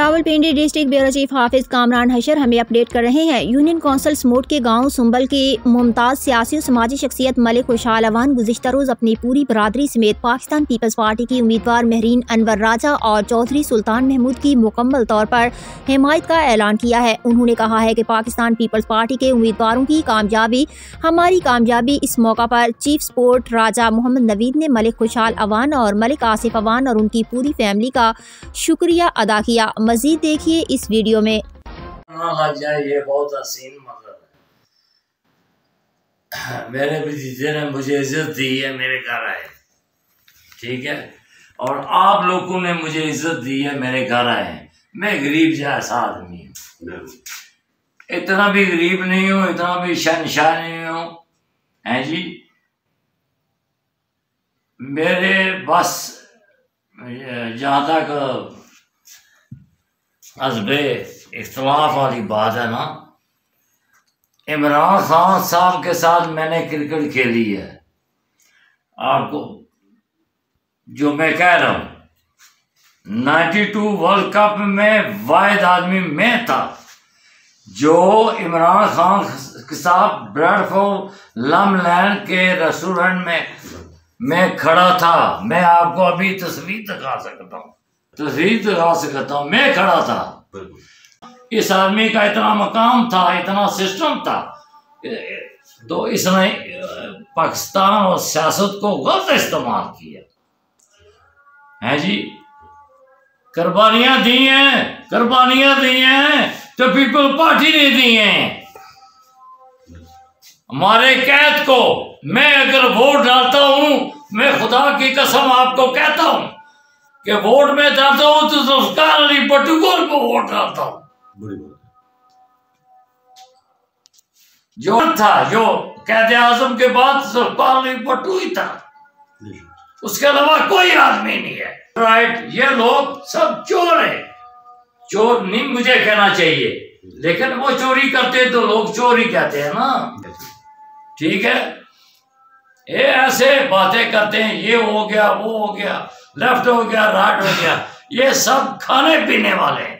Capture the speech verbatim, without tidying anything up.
Rawalpindi district bureau chief Hafiz Kamran Hashar हमें update कर रहे हैं। यूनियन कौंसिल स्मोट के गांव सुंबल के मुमताज सियासी और समाजी शख्सियत मलिक खुशहाल अवान गुज़िश्ता रोज़ अपनी पूरी बरादरी समेत पाकिस्तान पीपल्स पार्टी की उम्मीदवार महरीन अनवर राजा और चौधरी सुल्तान महमूद की मुकम्मल तौर पर हिमायत का ऐलान किया है। उन्होंने कहा है कि पाकिस्तान पीपल्स पार्टी के उम्मीदवारों की कामयाबी हमारी कामयाबी। इस मौका पर चीफ स्पोर्ट राजा मोहम्मद नवीद ने मलिक खुशहाल अवान और मलिक आसिफ अवान और उनकी पूरी फैमिली का शुक्रिया अदा किया। मजीद देखिए इस वीडियो में। लग जाए ये बहुत हसीन मंजर है। मेरे भतीजे ने मुझे इज्जत दी है, मेरे घर आए, ठीक है, और आप लोगों ने मुझे इज्जत दी है, मेरे घर आए। मैं गरीब जैसा आदमी हूँ, इतना भी गरीब नहीं हूँ, इतना भी शहनशाह नहीं हूँ, हैं जी। मेरे बस जहाँ तक हस्बे इख्तलाफ वाली बात है ना, इमरान खान साहब के साथ मैंने क्रिकेट खेली है। आपको जो मैं कह रहा हूँ, बानवे वर्ल्ड कप में वाहिद आदमी मैं था जो इमरान खान के साथ ब्रैडफोर्ड लमलैंड के रेस्टोरेंट में मैं खड़ा था। मैं आपको अभी तस्वीर दिखा सकता हूँ, तस्वीर दिखा सकता हूँ, मैं खड़ा था। इस आदमी का इतना मकाम था, इतना सिस्टम था, तो इसने पाकिस्तान और सियासत को गलत इस्तेमाल किया है जी। कुर्बानियां दी हैं, कुर्बानियां दी हैं तो पीपल पार्टी ने दी हैं। हमारे कैद को मैं अगर वोट डालता हूं, मैं खुदा की कसम आपको कहता हूं कि वोट में डालता हूं तो जुल्फ़िकार अली भुट्टो को वोट डालता हूं। जो था, जो कैद आजम के बाद जुल्फ़िकार अली भुट्टो ही था, उसके अलावा कोई आदमी नहीं है। राइट, ये लोग सब चोर है। चोर नहीं मुझे कहना चाहिए, लेकिन वो चोरी करते तो लोग चोर ही कहते हैं ना, ठीक है। ये ऐसे बातें करते हैं, ये हो गया, वो हो गया, लेफ्ट हो गया, राइट हो गया, ये सब खाने पीने वाले हैं।